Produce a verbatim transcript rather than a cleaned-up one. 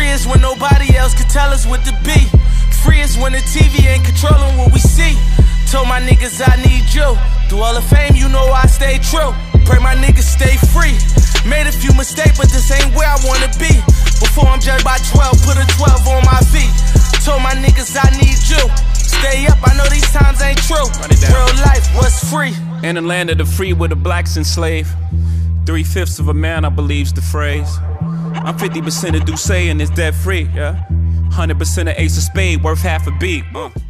Free is when nobody else can tell us what to be. Free is when the T V ain't controlling what we see. Told my niggas I need you. Through all the fame, you know I stay true. Pray my niggas stay free. Made a few mistakes, but this ain't where I wanna be. Before I'm judged by twelve, put a twelve on my feet. Told my niggas I need you. Stay up, I know these times ain't true. Real life was free. In the land of the free where the blacks enslaved. Three-fifths of a man, I believe's the phrase. I'm fifty percent of Duce and it's debt free, yeah. one hundred percent of Ace of Spade, worth half a beat. Uh.